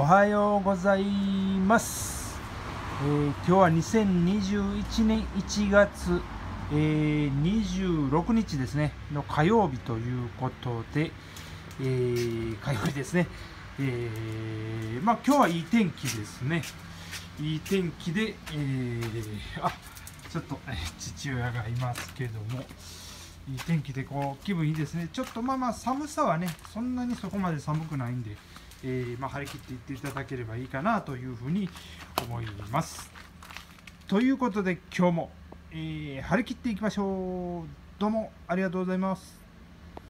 はようございます。今日は2021年1月、26日ですねの火曜日ということで、火曜日ですね。今日はいい天気ですね。いい天気で、ちょっと、父親がいますけども、いい天気で気分いいですね。ちょっと寒さはね、そんなにそこまで寒くないんで、張り切っていっていただければいいかなというふうに思います。ということで今日も、張り切っていきましょう。どうもありがとうございます。